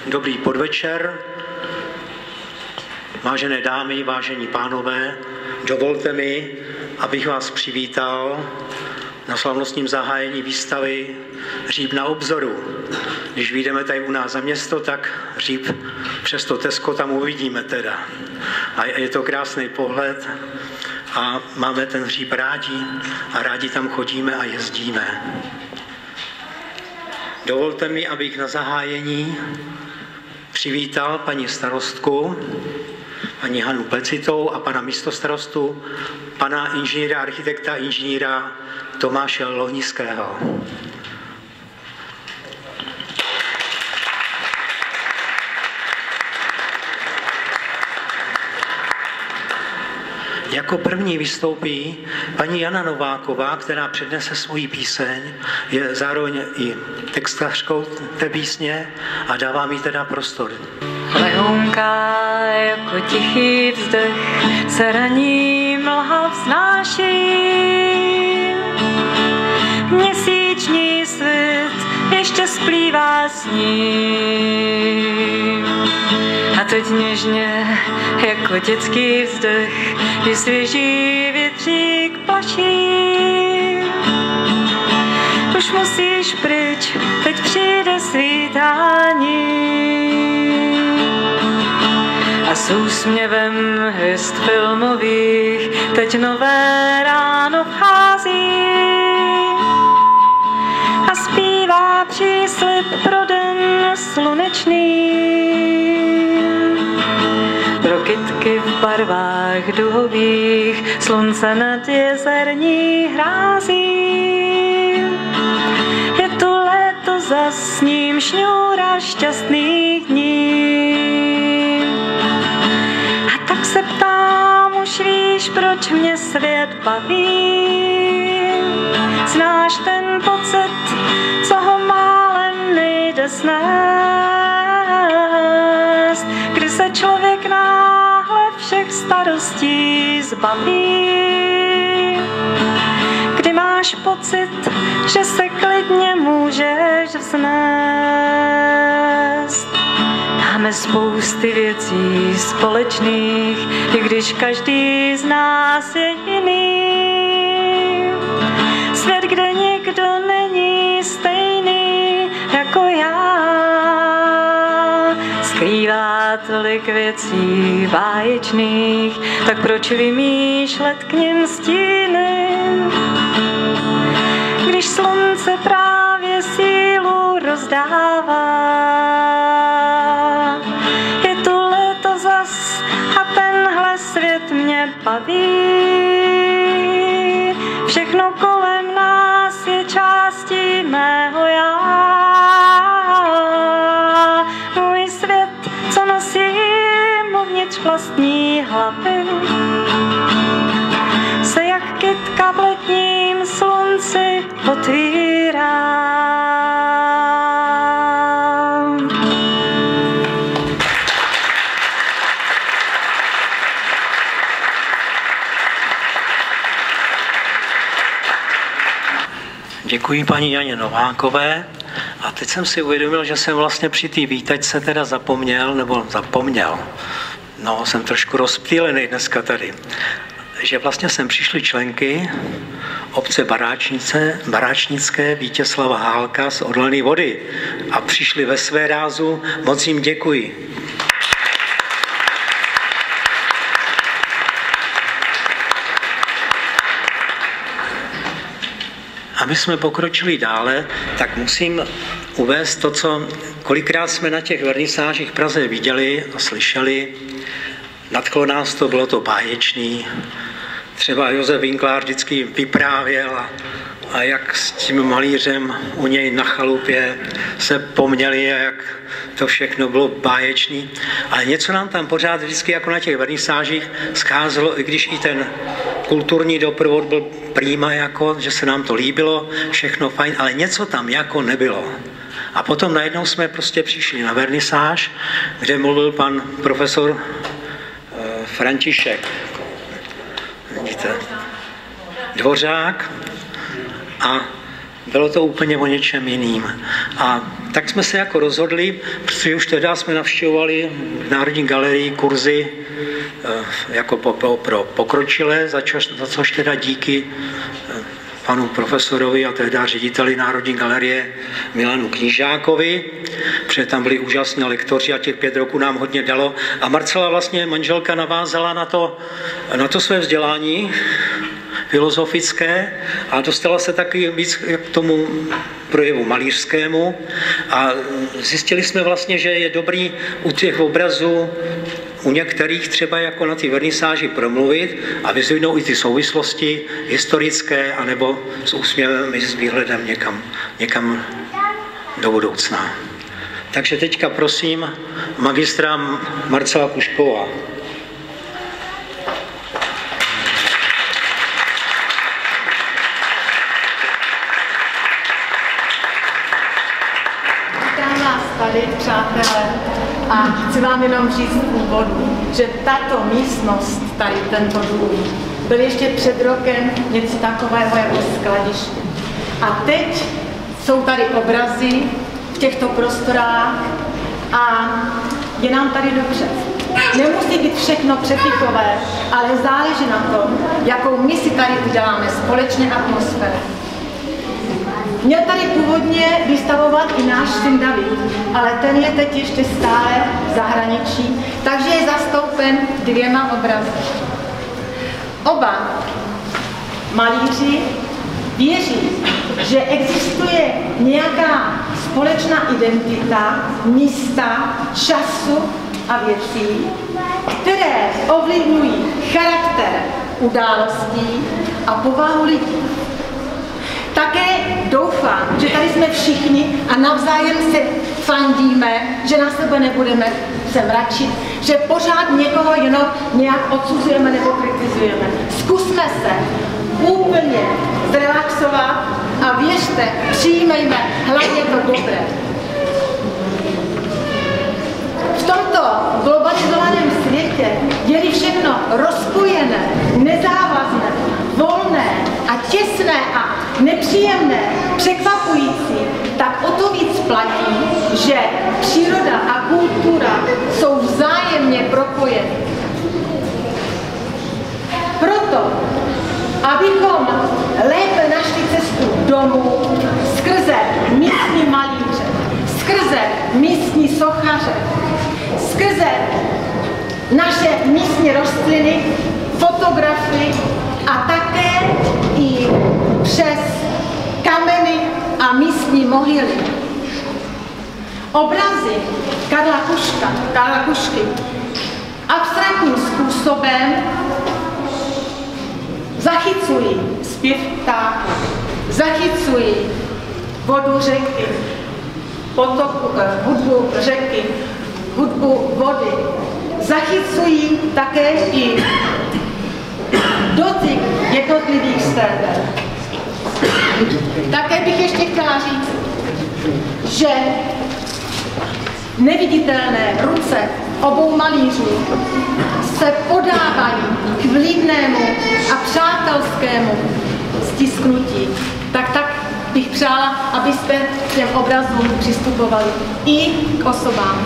Dobrý podvečer, vážené dámy, vážení pánové, dovolte mi, abych vás přivítal na slavnostním zahájení výstavy Hříb na obzoru. Když vyjdeme tady u nás za město, tak hříb přes to Tesco tam uvidíme teda. A je to krásný pohled a máme ten hříb rádi a rádi tam chodíme a jezdíme. Dovolte mi, abych na zahájení přivítal paní starostku, paní Hanu Plecitou a pana místostarostu, pana inženýra, architekta, inženýra Tomáše Lohnického. Jako první vystoupí paní Jana Nováková, která přednese svoji píseň, je zároveň i textařkou té písně a dává mi teda prostor. Lehounká jako tichý vzdech se raní mlha vznáší. Měsíční svět ještě splývá s ním. A teď něžně jako dětský vzdech i svěží větřík plaší. Už musíš pryč, teď přijde svítání. A s úsměvem hvězd filmových teď nové ráno vchází. A zpívá příslib pro den slunečný. Pro kytky v barvách duhových slunce nad jezerní hrází. Je tu léto, zas s ním šňůra šťastných dní. A tak se ptám, už víš, proč mě svět baví. Znáš ten pocit, co ho málem nejde snést, kdy se člověk náhle všech starostí zbaví. Kdy máš pocit, že se klidně můžeš vznést. Máme spousty věcí společných, i když každý z nás je jiný. Svět, kde nikdo není stejný jako já, skrývá tolik věcí báječných, tak proč vymýšlet k nim stíny? Když slunce právě sílu rozdává, je tu léto zas a tenhle svět mě baví. Všechno kolem nás je částí mého já. Můj svět, co nosím uvnitř vlastní hlavy, se jak kytka v letním slunci otvírá. Děkuji paní Janě Novákové. A teď jsem si uvědomil, že jsem vlastně při té výtačce teda zapomněl. No, jsem trošku rozptýlený dneska tady. Že vlastně sem přišly členky obce Baráčnické Vítězslava Hálka z Orlený Vody a přišli ve své rázu. Moc jim děkuji. Aby jsme pokročili dále, tak musím uvést to, co kolikrát jsme na těch vernisážích v Praze viděli a slyšeli. Nadchlo nás to, bylo to báječný. Třeba Josef Winklár vždycky vyprávěl a jak s tím malířem u něj na chalupě se poměli a jak to všechno bylo báječný. Ale něco nám tam pořád vždycky jako na těch vernisážích scházelo, i když i ten kulturní doprovod byl prýma, jako, že se nám to líbilo, všechno fajn, ale něco tam jako nebylo. A potom najednou jsme prostě přišli na vernisáž, kde mluvil pan profesor František, vidíte, Dvořák, a bylo to úplně o něčem jiným. A tak jsme se jako rozhodli, protože už teda jsme navštěvovali v Národní galerii kurzy jako pro pokročilé, za což teda díky panu profesorovi a tehdy řediteli Národní galerie Milanu Knížákovi, protože tam byli úžasní lektoři a těch 5 roků nám hodně dalo. A Marcela vlastně manželka navázala na to své vzdělání filozofické a dostala se taky víc k tomu projevu malířskému a zjistili jsme vlastně, že je dobrý u těch obrazů u některých třeba jako na ty vernisáži promluvit a vyzvednou i ty souvislosti historické anebo s úsměvem i s výhledem někam do budoucna. Takže teďka prosím magistra Marcela Kušková. Tady, přátelé, a chci vám jenom říct v úvodu, že tato místnost, tady tento dům, byl ještě před rokem něco takového jako skladiště. A teď jsou tady obrazy v těchto prostorách a je nám tady dobře. Nemusí být všechno přepikové, ale záleží na tom, jakou my si tady uděláme společně atmosféru. Měl tady původně vystavovat i náš syn David, ale ten je teď ještě stále v zahraničí, takže je zastoupen 2 obrazy. Oba malíři věří, že existuje nějaká společná identita místa, času a věcí, které ovlivňují charakter událostí a povahu lidí. Také doufám, že tady jsme všichni a navzájem se fandíme, že na sebe nebudeme se mračit, že pořád někoho jenom nějak odsuzujeme nebo kritizujeme. Zkusme se úplně zrelaxovat a věřte, přijmejme hlavně to dobré. V tomto globalizovaném světě je-li všechno rozpojené, nezávazné, volné a těsné a nepříjemné, překvapující, tak o to víc platí, že příroda a kultura jsou vzájemně propojeny. Proto, abychom lépe našli cestu domů skrze místní malíře, skrze místní sochaře, skrze naše místní rostliny, fotografii a také i přes kameny a místní mohyly. Obrazy Karla Kušky abstraktním způsobem zachycují zpěv ptáků, zachycují vodu řeky, hudbu řeky, hudbu vody, zachycují také i dotyk jednotlivých stébel. Také bych ještě chtěla říct, že neviditelné ruce obou malířů se podávají k vlídnému a přátelskému stisknutí. Tak bych přála, abyste k těm obrazům přistupovali i k osobám.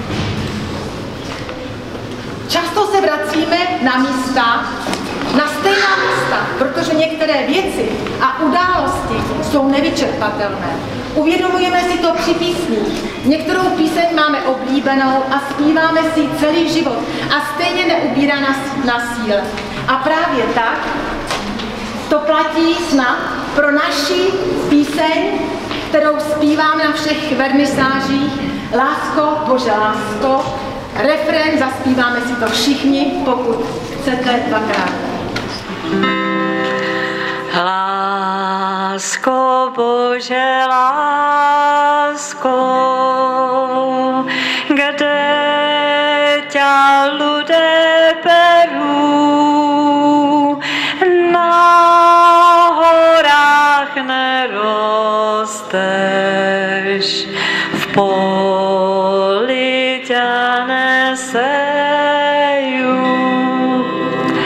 Často se vracíme na místa, na stejná místa, protože některé věci a události jsou nevyčerpatelné. Uvědomujeme si to při písních. Některou píseň máme oblíbenou a zpíváme si ji celý život a stejně neubírá na síle. A právě tak to platí snad pro naši píseň, kterou zpíváme na všech vernisážích. Lásko, Bože lásko, refrén zaspíváme si to všichni, pokud chcete 2krát. Lásko, Bože, lásko, kde ťa ľudé berú, na horách nerosteš, v poli ťa nesejú.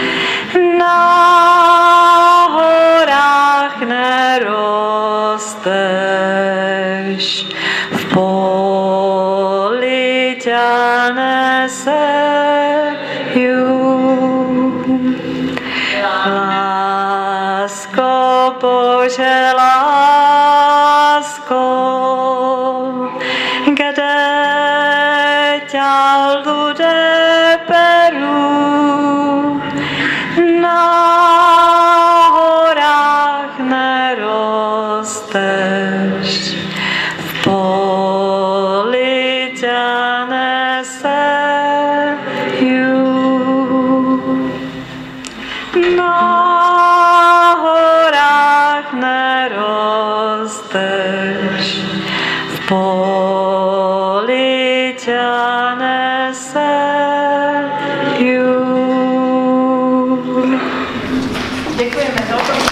Na horách nerosteš, al de Peru, na horách nerosteš, v poli tě neseju. Na horách nerosteš, v poli tě neseju. Děkujeme.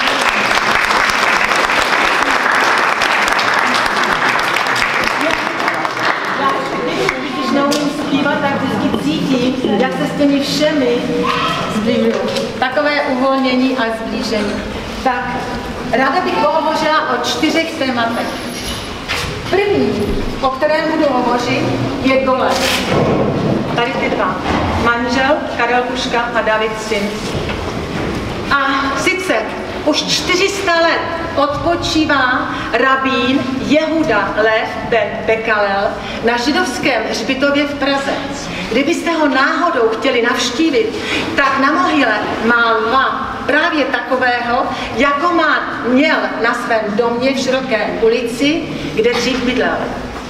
Když neumím zpívat, tak vždycky cítím, jak se s těmi všemi zbližuju. Takové uvolnění a zblížení. Tak ráda bych pohovořila o 4 tématech. První, o kterém budu hovořit, je golem. Tady ty dva. Manžel Karel Kuška a David syn. A sice už 400 let odpočívá rabín Jehuda Lev ben Bekalel na židovském hřbitově v Praze. Kdybyste ho náhodou chtěli navštívit, tak na mohyle má lva právě takového, jako měl na svém domě v Široké ulici, kde dřív bydlel.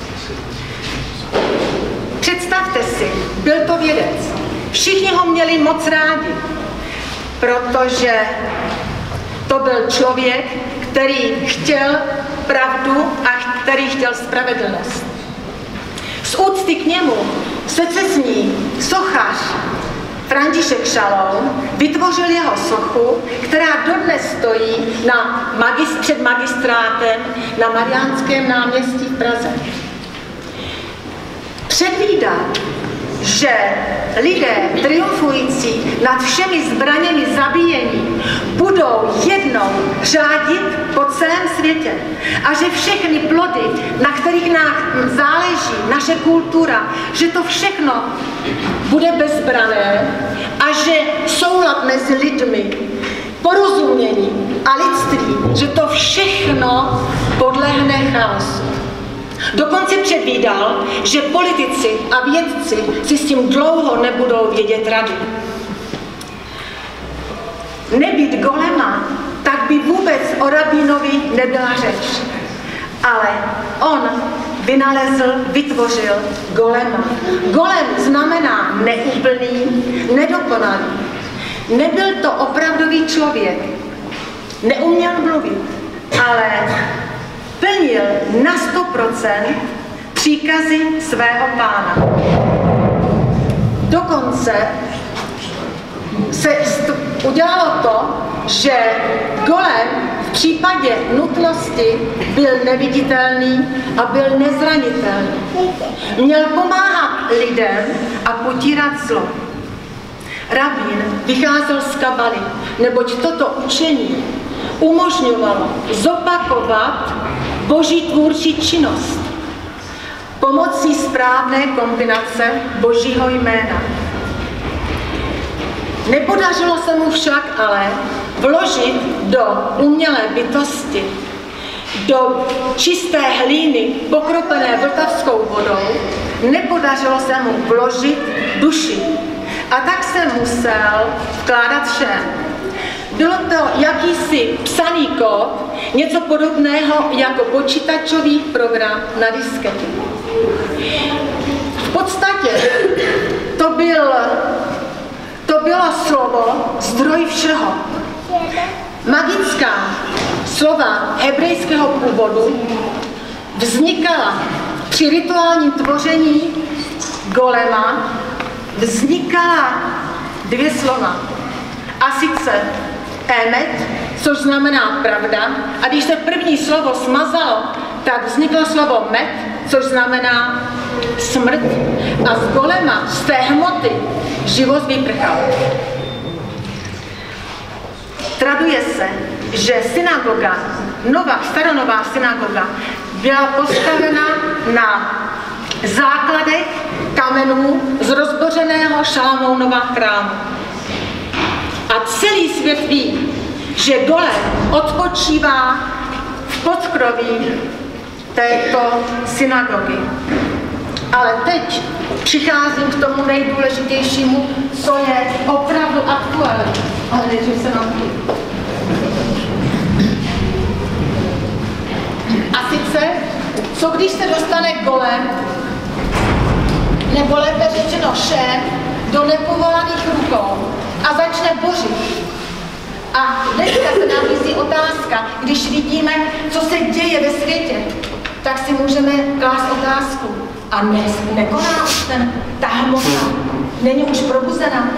Představte si, byl to vědec. Všichni ho měli moc rádi, protože to byl člověk, který chtěl pravdu a který chtěl spravedlnost. Z úcty k němu secesní sochař František Šaloum vytvořil jeho sochu, která dodnes stojí před magistrátem na Mariánském náměstí v Praze. Předvídal, že lidé triumfující nad všemi zbraněmi zabíjení budou jednou řádit po celém světě a že všechny plody, na kterých nám záleží naše kultura, že to všechno bude bezbrané a že soulad mezi lidmi, porozumění a lidství, že to všechno podlehne chaosu. Dokonce předvídal, že politici a vědci si s tím dlouho nebudou vědět rady. Nebýt golema, tak by vůbec o rabínovi nebyla řeč. Ale on vytvořil golema. Golem znamená neúplný, nedokonalý. Nebyl to opravdový člověk. Neuměl mluvit, ale plnil na 100% příkazy svého pána. Dokonce se udělalo to, že golem v případě nutnosti byl neviditelný a byl nezranitelný. Měl pomáhat lidem a potírat zlo. Rabín vycházel z kabaly, neboť toto učení umožňovalo zopakovat boží tvůrčí činnost pomocí správné kombinace božího jména. Nepodařilo se mu však ale vložit do umělé bytosti, do čisté hlíny pokropené vltavskou vodou, nepodařilo se mu vložit duši. A tak se musel vkládat všem. Bylo to jakýsi psaný kód, něco podobného jako počítačový program na disketě. V podstatě to bylo slovo zdroj všeho. Magická slova hebrejského původu vznikala při rituálním tvoření golema, vznikala 2 slova. A sice emet, což znamená pravda, a když se první slovo smazalo, tak vzniklo slovo met, což znamená smrt. A z golema, z té hmoty, život vyprchal. Traduje se, že synagoga, staronová synagoga, byla postavena na základech kamenů z rozbořeného Šalamounova chrámu. A celý svět ví, že golem odpočívá v podkroví této synagogy. Ale teď přicházím k tomu nejdůležitějšímu, co je opravdu aktuální. Ale nejdřív se nám a sice, co když se dostane golem, nebo lépe řečeno šéf, do nepovolaných rukou a začne bořit. A dneska se nabízí otázka, když vidíme, co se děje ve světě, tak si můžeme klást otázku. A nekoná už ta hmota, není už probuzena.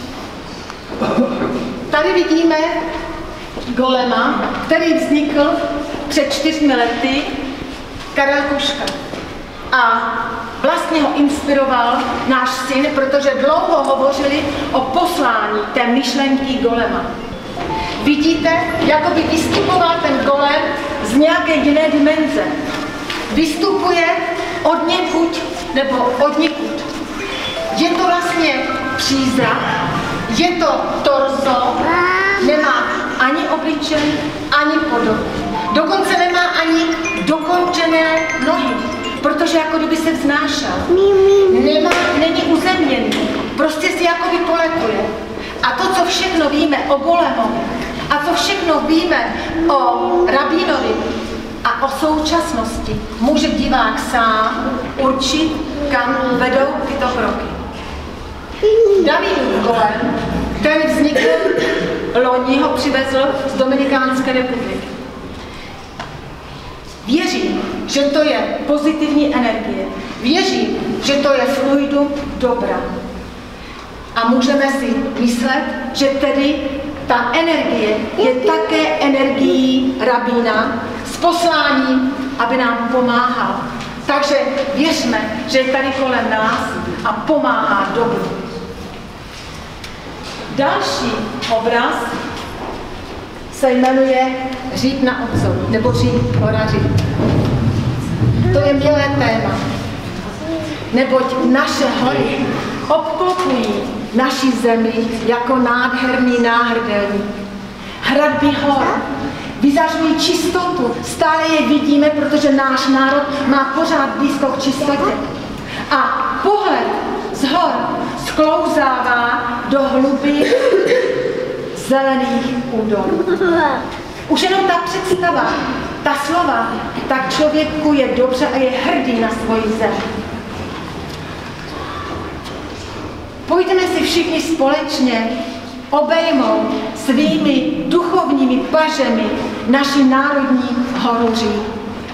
Tady vidíme golema, který vznikl před 4 lety, Karel Kuška. A vlastně ho inspiroval náš syn, protože dlouho hovořili o poslání té myšlenky golema. Vidíte, jako by vystupoval ten golem z nějaké jiné dimenze. Vystupuje od někud nebo od někud. Je to vlastně přízrak, je to torzo, nemá ani obličej, ani podobu. Dokonce nemá ani dokončené nohy, protože jako kdyby se vznášel. Není uzemněný, prostě si jako by poletuje. A to, co všechno víme o golemovi, a co všechno víme o rabínovi a o současnosti, může divák sám určit, kam vedou tyto kroky. Davidův golem, ten vznikl loni, ho přivezl z Dominikánské republiky. Věřím, že to je pozitivní energie. Věřím, že to je fluidum dobra. A můžeme si myslet, že tedy ta energie je také energií rabína s posláním, aby nám pomáhal. Takže věřme, že je tady kolem nás a pomáhá dobru. Další obraz se jmenuje Říp na ocel, nebo Říp, hora Říp. To je milé téma, neboť naše hory obklopují naši zemi jako nádherný náhrdelník. Hradby hor vyzařují čistotu, stále je vidíme, protože náš národ má pořád blízko k čistotě. A pohled z hor sklouzává do hlubin zelených údolů. Už jenom ta představa, ta slova, tak člověku je dobře a je hrdý na svoji zem. Pojďme si všichni společně obejmout svými duchovními pažemi naši národní horu Říp.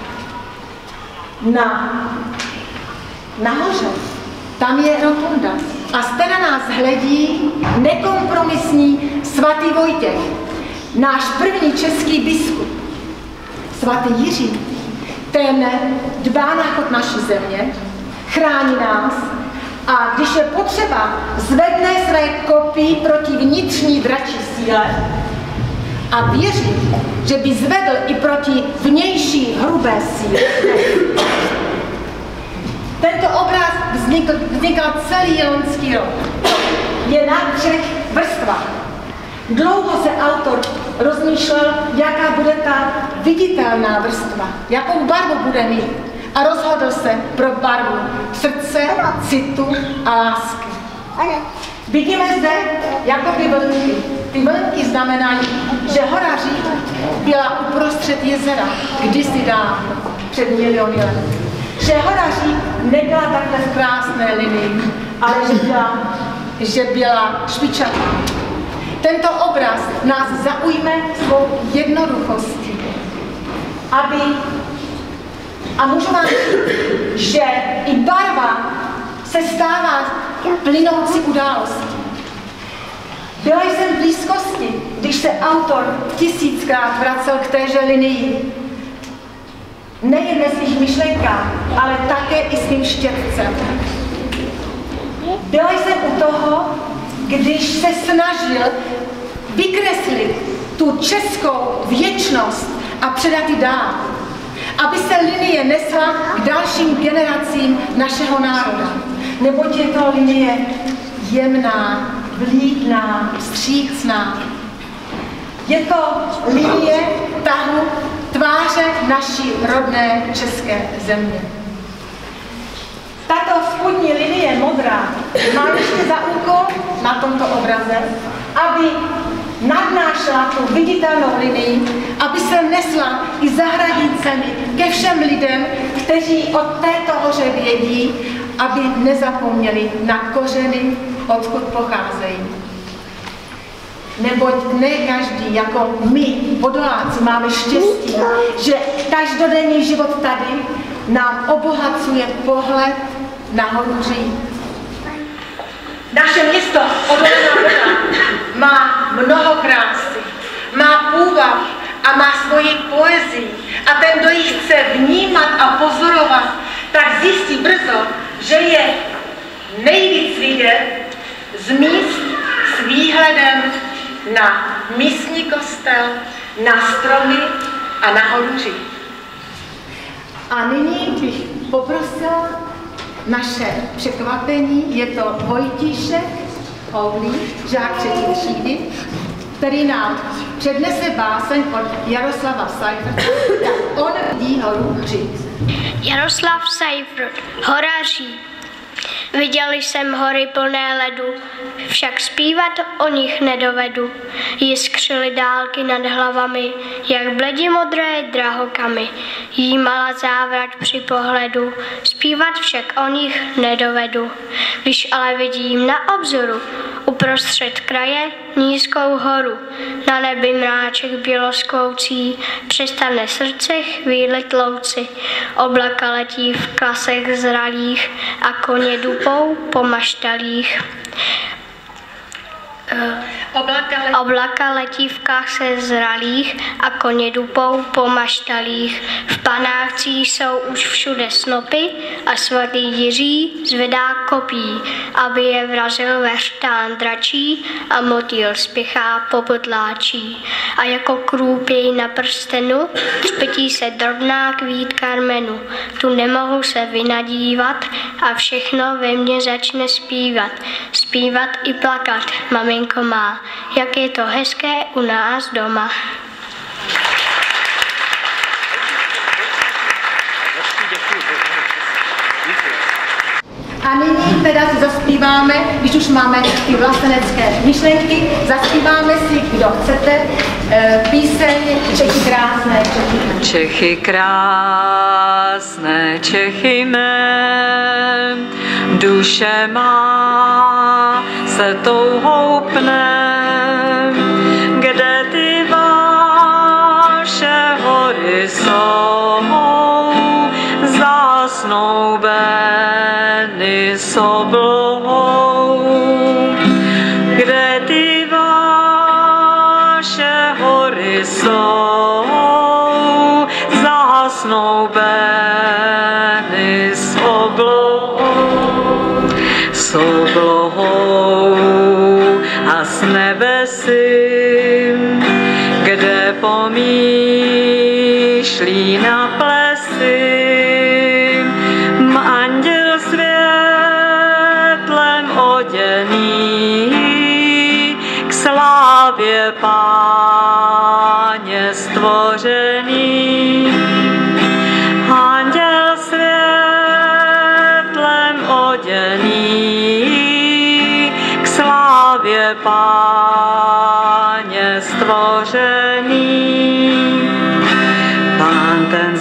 Nahoře, tam je rotunda a zde na nás hledí nekompromisní svatý Vojtěch, náš první český biskup. Svatý Jiří, ten dbá na chod naší země, chrání nás a když je potřeba, zvedne své kopí proti vnitřní dračí síle a věří, že by zvedl i proti vnější hrubé síle. Tento obraz vznikl celý loňský rok. Je na 3 vrstvách. Dlouho se autor rozmýšlel, jaká bude ta viditelná vrstva, jakou barvu bude mít. A rozhodl se pro barvu srdce, citu a lásky. Vidíme zde jakoby vlnky. Ty vlnky znamenají, že hora Říp byla uprostřed jezera, kdysi dávno, před miliony let. Že hora Říp nebyla takhle v krásné linii, ale že byla špičatá. Tento obraz nás zaujme svou jednoduchostí, a můžu vám říct, že i barva se stává plynoucí událostí. Byla jsem v blízkosti, když se autor 1000krát vracel k téže linii. Nejen ve svých myšlenkách, ale také i svým štětcem. Byla jsem u toho, když se snažil vykreslit tu českou věčnost a předat ji dál, aby se linie nesla k dalším generacím našeho národa. Neboť je to linie jemná, vlídná, vstřícná. Je to linie tahu tváře naší rodné české země. Tato modrá má ještě za úkol na tomto obraze, aby nadnášela tu viditelnou linii, aby se nesla i za hranicemi ke všem lidem, kteří o této hoře vědí, aby nezapomněli na kořeny, odkud pocházejí. Neboť ne každý, jako my, Podoláci, máme štěstí, že každodenní život tady nám obohacuje pohled na horu Říp. Naše město Odolná Voda má mnoho krásy, má půvab a má svoji poezii. A ten, kdo ji chce vnímat a pozorovat, tak zjistí brzo, že je nejvíc vidět z míst s výhledem na místní kostel, na stromy a na horu Říp. A nyní bych poprosila naše překvapení, je to Vojtíšek Houlík, žák 3. třídy, který nám přednese báseň od Jaroslava Seiferta, jak on vidí horu Říp. Jaroslav Seifert, Hora Říp. Viděl jsem hory plné ledu, však zpívat o nich nedovedu. Jiskřily dálky nad hlavami, jak bledě modré drahokamy. Jímala závrať při pohledu, zpívat však o nich nedovedu. Když ale vidím na obzoru, uprostřed kraje nízkou horu, na nebi mráček běloskoucí, přestane srdce chvíli tlouci. Oblaka letí v klasech zralých a koně dupou po maštalích. Oblaka letí v kase zralých a koně dupou po maštalích. V panácích jsou už všude snopy a svatý Jiří zvedá kopí, aby je vrazil veštán dračí a motýl spěchá po podláčí. A jako krůpěj na prstenu třpetí se drobná kvít karmenu. Tu nemohu se vynadívat a všechno ve mně začne zpívat. Zpívat i plakat, maminko má, jak je to hezké u nás doma. A nyní teda si zaspíváme, když už máme ty vlastenecké myšlenky, zaspíváme si, kdo chcete, píseň Čechy krásné, Čechy krásné, Čechy mé, duše má se touhou pne, kde ty vaše hory jsou, zasnoubeny s oblohou, kde ty vaše hory jsou, zasnoubeny s oblohou, s oblohou a s nebesím, kde pomýšlí na plesy. Anděl světlem oděný, k slávě Páně stvořený. Anděl světlem oděný, k slávě Páně stvořený. Pán ten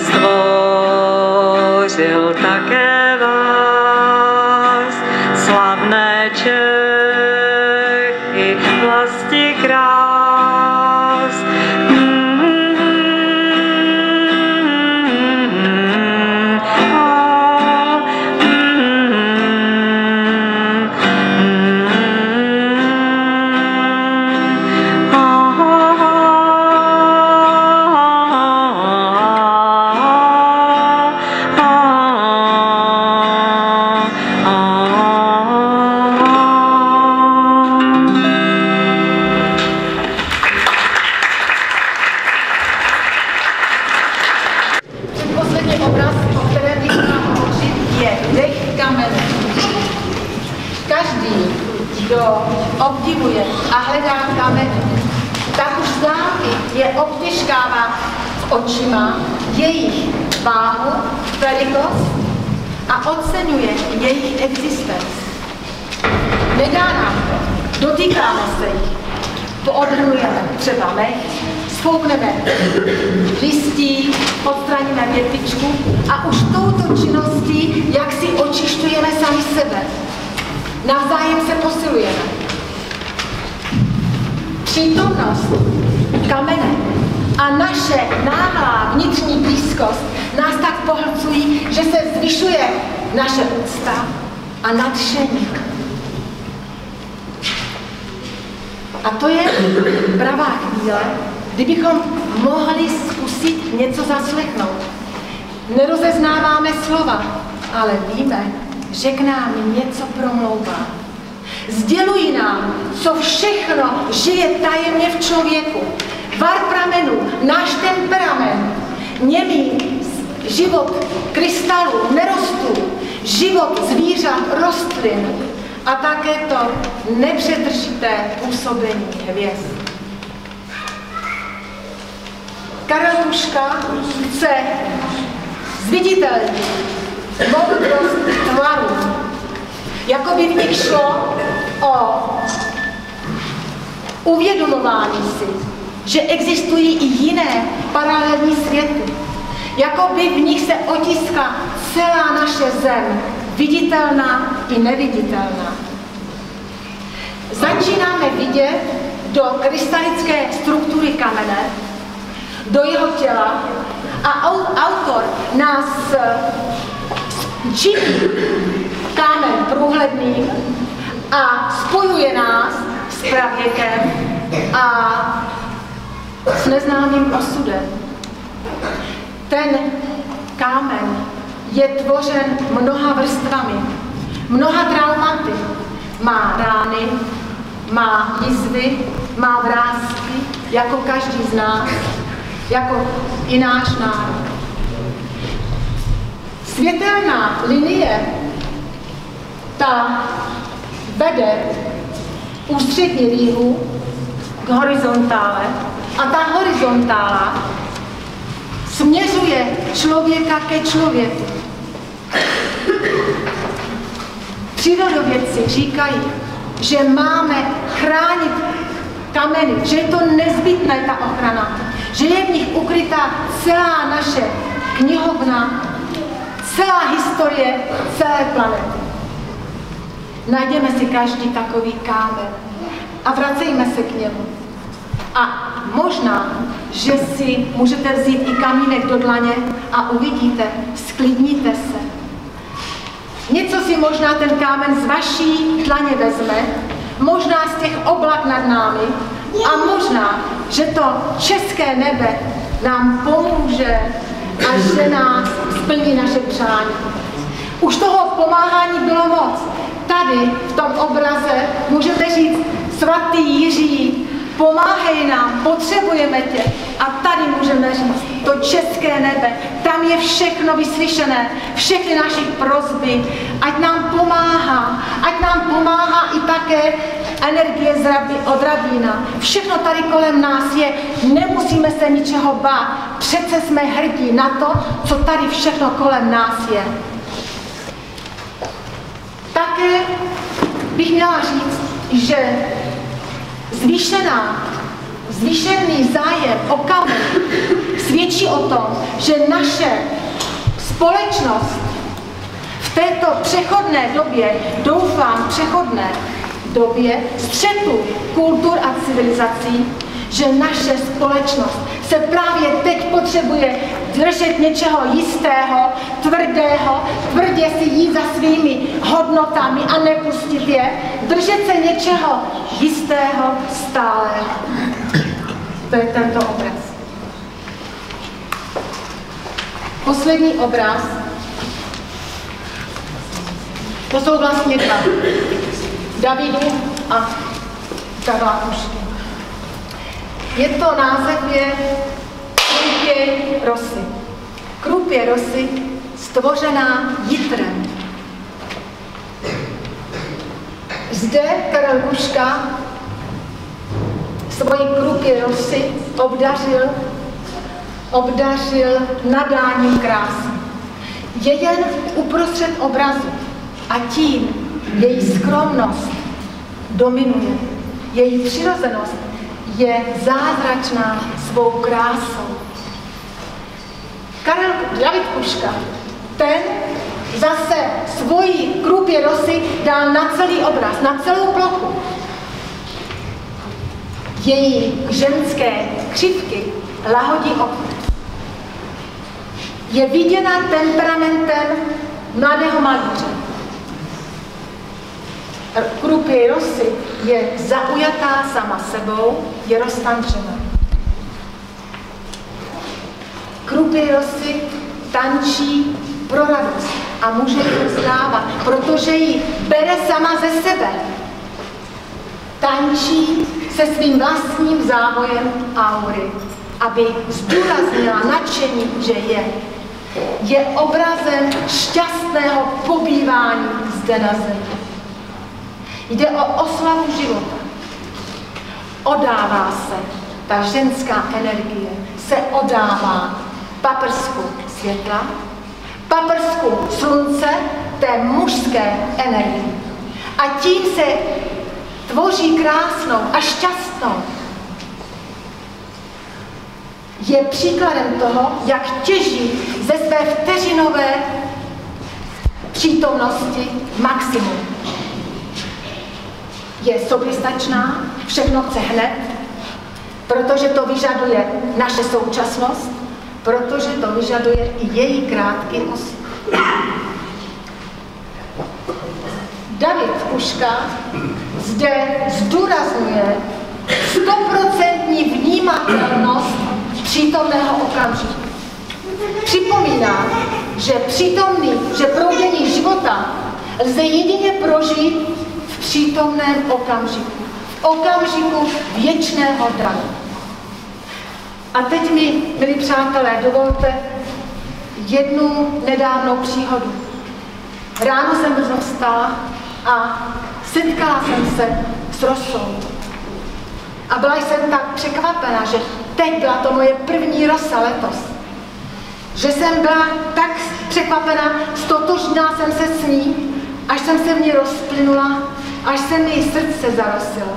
stvořil také vás, slavné Čechy, vlasti krás. Obdivuje a hledá kamen, tak už z dálky je obtěžkává očima jejich váhu, velikost a oceňuje jejich existenci. nedá nám to, dotýkáme se jich, poodhrnujeme třeba mech, sfoukneme listí, odstraníme větvičku a už touto činností, jak si očišťujeme sami sebe. Navzájem se posilujeme. Přítomnost kamene a naše náhlá vnitřní blízkost nás tak pohlcují, že se zvyšuje naše úcta a nadšení. A to je pravá chvíle, kdybychom mohli zkusit něco zaslechnout. Nerozeznáváme slova, ale víme, že k nám něco promlouvá. Sdělují nám, co všechno žije tajemně v člověku. Var pramenů, náš temperament, němý život krystalů, nerostů, život zvířat, rostlin a také to nepřetržité působení hvězd. Karel Hruška chce zviditelnit moudrost tvarů, jako by v nich šlo o uvědomování si, že existují i jiné paralelní světy, jako by v nich se otiskla celá naše zem, viditelná i neviditelná. Začínáme vidět do krystalické struktury kamene, do jeho těla a autor nás činí kámen průhledným a spojuje nás s pravěkem a s neznámým osudem. Ten kámen je tvořen mnoha vrstvami, mnoha traumaty. Má rány, má jizvy, má vrásky, jako každý z nás, jako i náš národ. Světelná linie, ta vede ústřední líhu k horizontále a ta horizontála směřuje člověka ke člověku. Přírodovědci říkají, že máme chránit kameny, že je to nezbytné ta ochrana, že je v nich ukrytá celá naše knihovna, celá historie celé planety. Najdeme si každý takový kámen a vracejme se k němu. A možná, že si můžete vzít i kamínek do dlaně a uvidíte, sklidníte se. Něco si možná ten kámen z vaší dlaně vezme, možná z těch oblak nad námi a možná, že to české nebe nám pomůže a že nás splní naše přání. Už toho pomáhání bylo moc. Tady v tom obraze můžeme říct: svatý Jiří, pomáhej nám, potřebujeme tě. A tady můžeme říct, to české nebe, tam je všechno vyslyšené, všechny naše prosby, ať nám pomáhá i také energie od rabína. Všechno tady kolem nás je, nemusíme se ničeho bát, přece jsme hrdí na to, co tady všechno kolem nás je. Také bych měla říct, že zvýšený zájem o kamen svědčí o tom, že naše společnost v této přechodné době, doufám přechodné době střetu kultur a civilizací, že naše společnost se právě teď potřebuje držet něčeho jistého, tvrdého, tvrdě si jít za svými hodnotami a nepustit je, držet se něčeho jistého, stálého. To je tento obraz. Poslední obraz. To jsou vlastně dva. Davidu a Karla Hrušky. Název je Krupě rosy. Krupě rosy stvořená jitrem. Zde Karel Hruška svoji krupě rosy obdařil nadáním krásy. Je jen uprostřed obrazu a tím její skromnost dominuje. Její přirozenost je zázračná svou krásou. Karel David Kuška, ten zase svoji krupě rosy dal na celý obraz, na celou plochu. Její ženské křivky lahodí oko. Je viděna temperamentem mladého malíře. Krupě rosy je zaujatá sama sebou, je roztančená. Krupě rosy tančí pro radost a může ji rozdávat, protože ji bere sama ze sebe. Tančí se svým vlastním závojem aury, aby zdůraznila nadšení, že je obrazem šťastného pobývání zde na zemi. Jde o oslavu života. Odává se, ta ženská energie se odává paprsku světla, paprsku slunce, té mužské energii. A tím se tvoří krásnou a šťastnou. Je příkladem toho, jak těží ze své vteřinové přítomnosti maximum. Je soběstačná, všechno chce hned, protože to vyžaduje naše současnost, protože to vyžaduje i její krátký osud. David Kuška zde zdůrazňuje 100% vnímatelnost přítomného okamžiku. Připomíná, že proudění života lze jedině prožít v přítomném okamžiku. V okamžiku věčného drahu. A teď mi, milí přátelé, dovolte jednu nedávnou příhodu. Ráno jsem brzo vstala a setkala jsem se s rosou. A byla jsem tak překvapena, že teď byla to moje první rosa letos. Že jsem byla tak překvapena, stotožnila jsem se s ní, až jsem se v ní rozplynula, až se mi srdce zarosilo.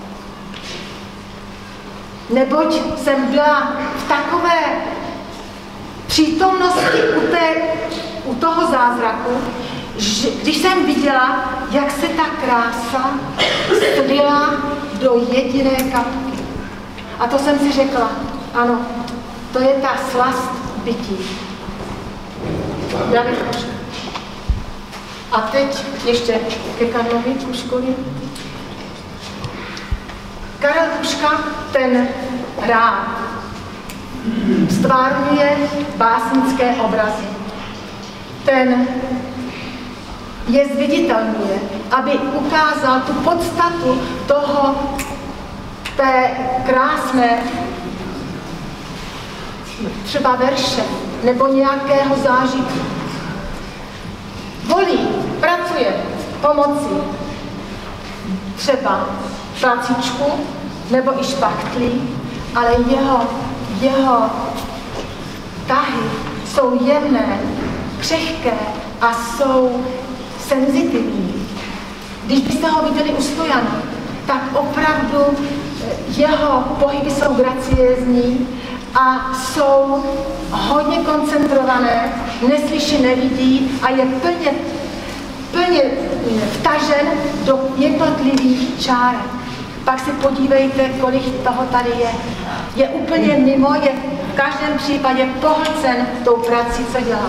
Neboť jsem byla v takové přítomnosti u toho zázraku, že, když jsem viděla, jak se ta krása slila do jediné kapky. A to jsem si řekla, ano, to je ta slast bytí. David Kuška. A teď ještě ke Karlovi Kuškovi. Karel Kuška, ten rád stvárňuje básnické obrazy. Ten je zviditelňuje, aby ukázal tu podstatu té krásné třeba verše nebo nějakého zážitku. Volí, pracuje pomocí třeba pracíčku nebo i špachtlí, ale jeho tahy jsou jemné, křehké a jsou senzitivní. Když byste ho viděli u Stojana, tak opravdu jeho pohyby jsou graciézní a jsou hodně koncentrované, neslyší, nevidí a je plně vtažen do jednotlivých čárek. Pak si podívejte, kolik toho tady je. Je úplně mimo, je v každém případě pohlcen tou prací, co dělá.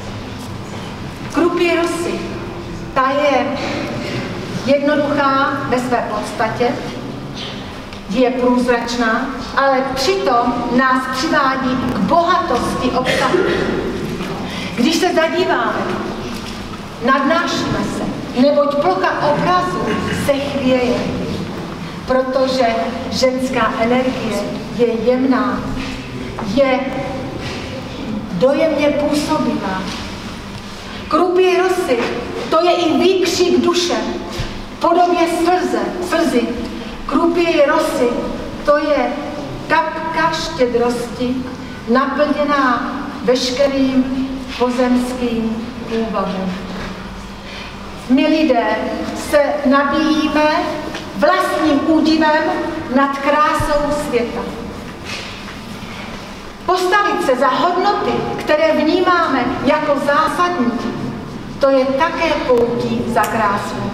Krupí rosy, ta je jednoduchá ve své podstatě, je průzračná, ale přitom nás přivádí k bohatosti obsahu. Když se zadíváme, nadnášíme se, neboť plocha obrazu se chvěje, protože ženská energie je jemná, je dojemně působivá. Krupí rosy, to je i výkřik duše, v podobě slzy. Krupí rosy, to je kapka štědrosti, naplněná veškerým pozemským původem. My lidé se nabíjíme vlastním údivem nad krásou světa. Postavit se za hodnoty, které vnímáme jako zásadní, to je také poutí za krásou.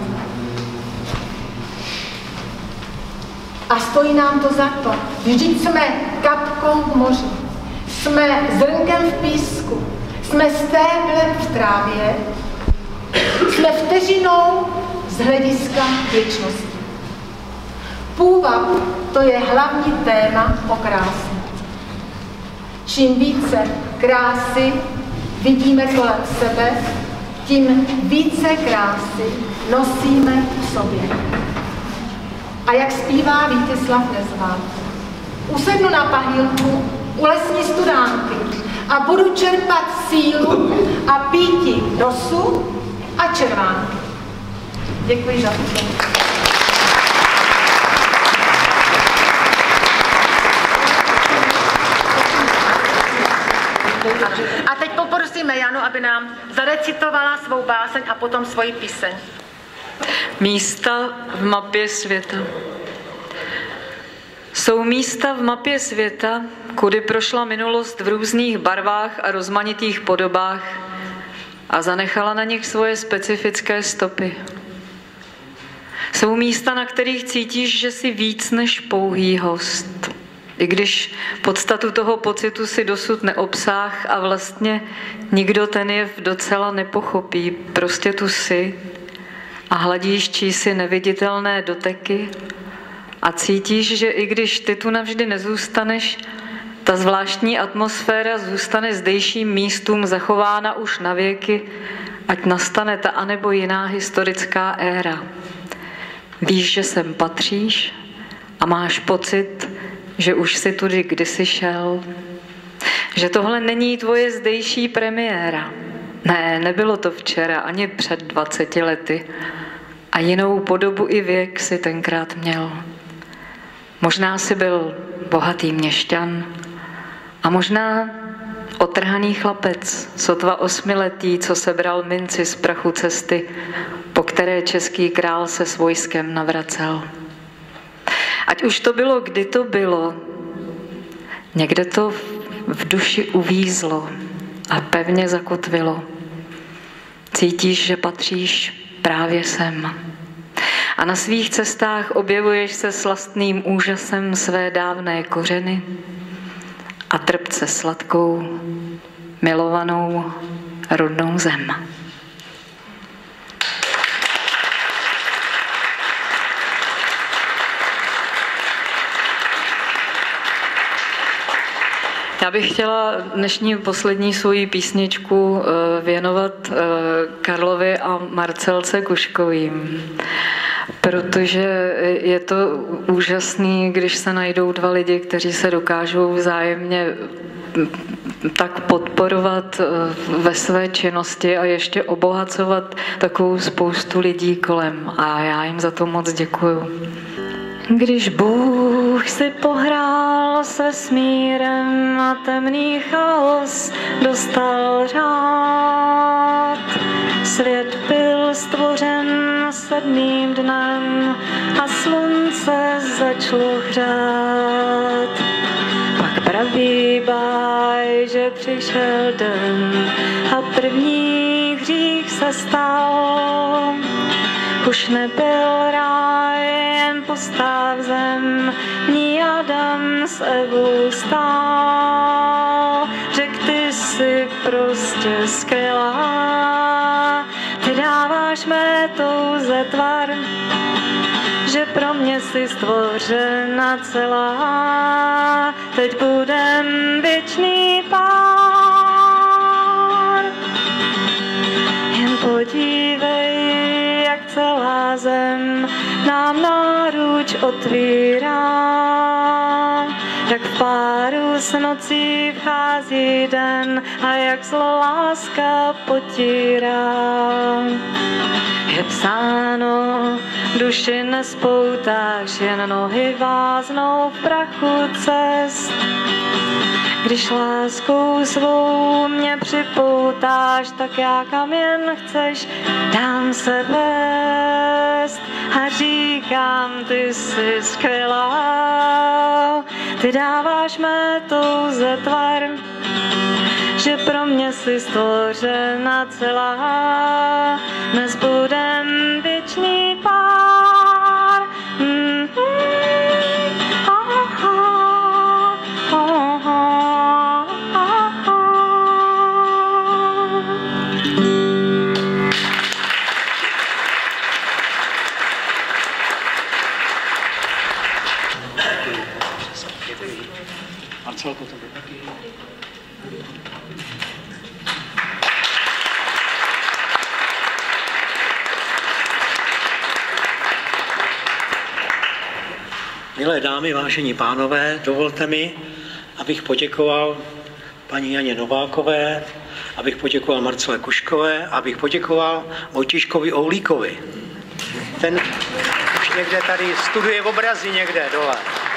A stojí nám to za to. Vždyť jsme kapkou v moři, jsme zrnkem v písku, jsme stéblem v trávě, jsme vteřinou z hlediska věčnosti. Půvab, to je hlavní téma o krásě. Čím více krásy vidíme kolem sebe, tím více krásy nosíme v sobě. A jak zpívá Vítězslav Nezval, usednu na pahýlku u lesní studánky a budu čerpat sílu a píti rosu a červánky. Děkuji za pozornost. A teď poprosíme Janu, aby nám zarecitovala svou báseň a potom svoji píseň. Místa v mapě světa. Jsou místa v mapě světa, kudy prošla minulost v různých barvách a rozmanitých podobách a zanechala na nich svoje specifické stopy. Jsou místa, na kterých cítíš, že jsi víc než pouhý host. I když podstatu toho pocitu si dosud neobsáh a vlastně nikdo ten jev docela nepochopí, prostě tu jsi a hladíš čísi neviditelné doteky a cítíš, že i když ty tu navždy nezůstaneš, ta zvláštní atmosféra zůstane zdejším místům zachována už na věky, ať nastane ta anebo jiná historická éra. Víš, že sem patříš a máš pocit, že už si tudy kdysi šel. Že tohle není tvoje zdejší premiéra. Ne, nebylo to včera, ani před 20 lety. A jinou podobu i věk si tenkrát měl. Možná si byl bohatý měšťan a možná otrhaný chlapec, sotva 8letý, co sebral minci z prachu cesty, po které český král se s vojskem navracel. Ať už to bylo, kdy to bylo, někde to v duši uvízlo a pevně zakotvilo. Cítíš, že patříš právě sem. A na svých cestách objevuješ se slastným úžasem své dávné kořeny a trpce sladkou, milovanou rodnou zem. Já bych chtěla dnešní poslední svoji písničku věnovat Karlovi a Marcelce Kuškovým, protože je to úžasný, když se najdou dva lidi, kteří se dokážou vzájemně tak podporovat ve své činnosti a ještě obohacovat takovou spoustu lidí kolem. A já jim za to moc děkuju. Když Bůh si pohrál se vesmírem a temný chaos dostal řád, svět byl stvořen 7. dnem a slunce začalo hřát. Pak praví báj, že přišel den a první hřích se stal. Už nebyl ráj, jen postáv zem, v ní Adam s Evou stál. Řek, ty jsi prostě skvělá, ty dáváš mé touze tvar, že pro mě jsi stvořena celá, teď budem věčný pár. Jen podívej, jak celá zem nám náruč otvírá, jak v páru s nocí vchází den a jak zlo láska potírá. Je psáno, duši nespoutáš, jen nohy váznou v prachu cest. Když láskou svou mě připoutáš, tak já kam jen chceš, dám se vést a říkám, říkám, ty jsi skvělá, ty dáváš mé touze tvar, že pro mě jsi stvořena celá, dnes budem věčný pár. Marcel, potom. Milé dámy, vážení pánové, dovolte mi, abych poděkoval paní Janě Novákové, abych poděkoval Marcele Kuškové, abych poděkoval Vojtiškovi Oulíkovi. Ten už někde tady studuje obrazy někde dole.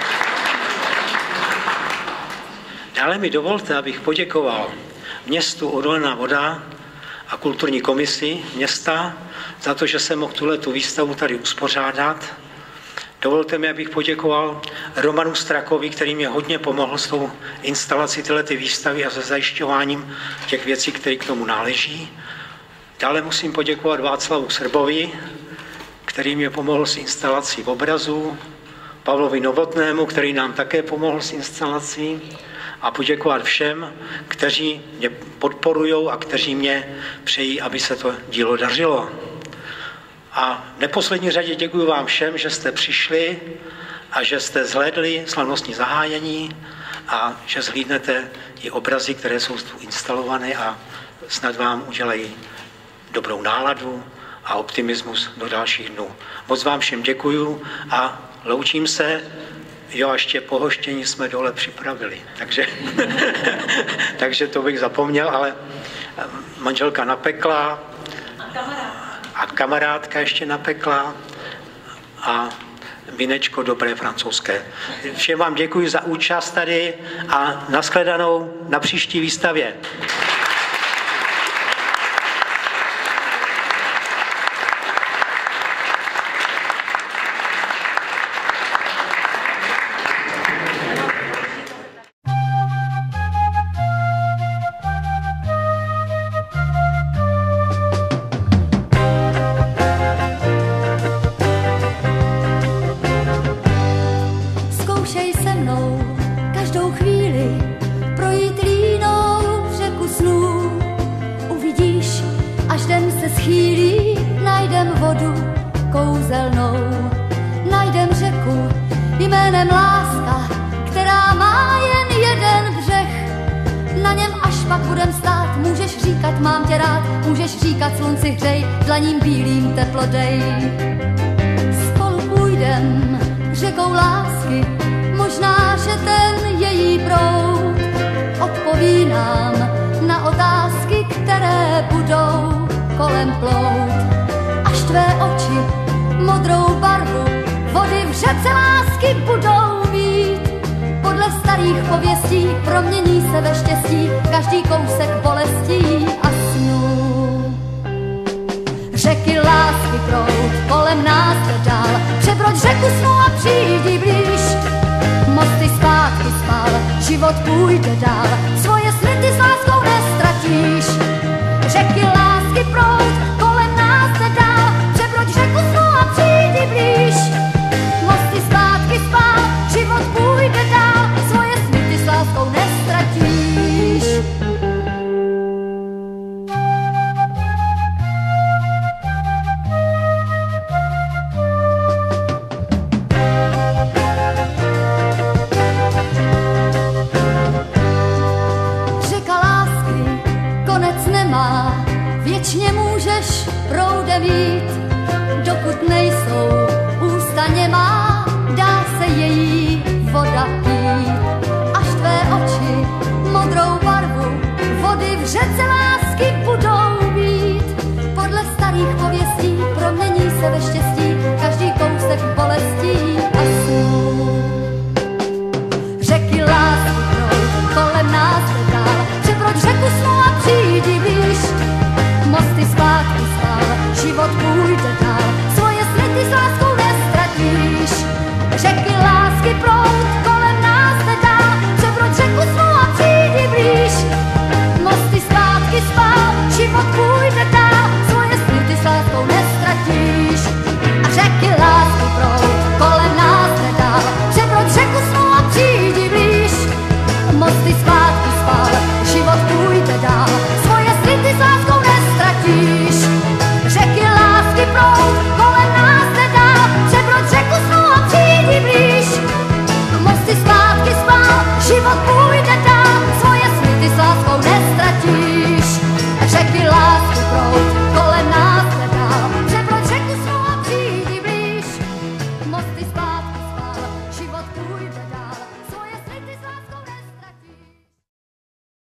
Dále mi dovolte, abych poděkoval městu Odolná Voda a kulturní komisi města za to, že jsem mohl tuhletu výstavu tady uspořádat. Dovolte mi, abych poděkoval Romanu Strakovi, který mě hodně pomohl s tou instalací této výstavy a se zajišťováním těch věcí, které k tomu náleží. Dále musím poděkovat Václavu Srbovi, který mě pomohl s instalací obrazu, Pavlovi Novotnému, který nám také pomohl s instalací, a poděkovat všem, kteří mě podporují a kteří mě přejí, aby se to dílo dařilo. A v neposlední řadě děkuji vám všem, že jste přišli a že jste zhlédli slavnostní zahájení a že zhlídnete i obrazy, které jsou tu instalované a snad vám udělají dobrou náladu a optimismus do dalších dnů. Moc vám všem děkuju a loučím se. Jo, a ještě pohoštění jsme dole připravili, takže to bych zapomněl, ale manželka napekla a kamarádka ještě napekla a vínečko dobré francouzské. Všem vám děkuji za účast tady a nashledanou na příští výstavě. Řece lásky budou být, podle starých pověstí promění se ve štěstí.